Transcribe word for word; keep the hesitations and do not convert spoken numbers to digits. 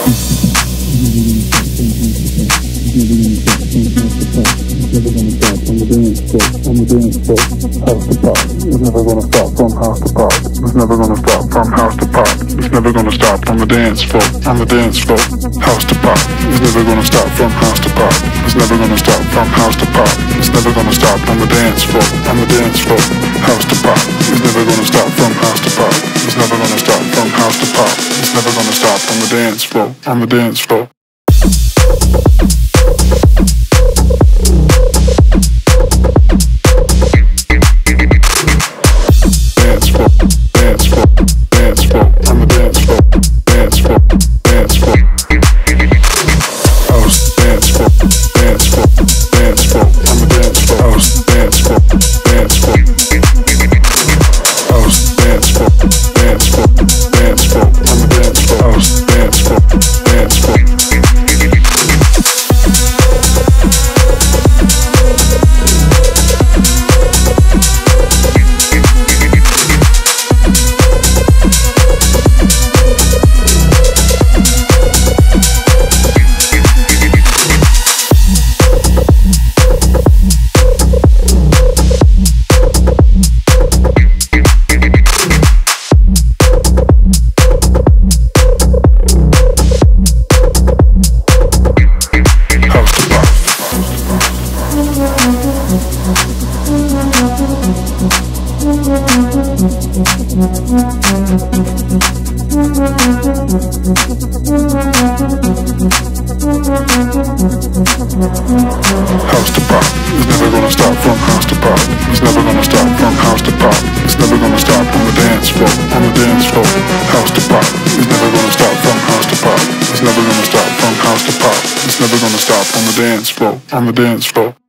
On the dance floor, house to pop. It's never gonna stop from house to pop. It's never gonna stop from house to pop. It's never gonna stop on the dance floor. On the dance floor, house to pop. It's never gonna stop from house to pop. It's never gonna stop from house to pop. It's never gonna stop on the dance floor. On the dance floor. Dance floor, dance floor, dance floor, on the dance floor, dance floor, dance floor. House, dance floor, dance floor, dance floor, on the dance floor. House, dance floor, dance floor. House, dance floor, dance floor, dance floor, on the dance floor. House, dance floor, dance floor. House to pop. It's never gonna stop from house to pop. It's never gonna stop from house to pop. It's never gonna stop on the dance floor. On the dance floor, house to pop. It's never gonna stop from house to pop. It's never gonna stop from house to pop. It's never gonna stop on the dance floor. On the dance floor.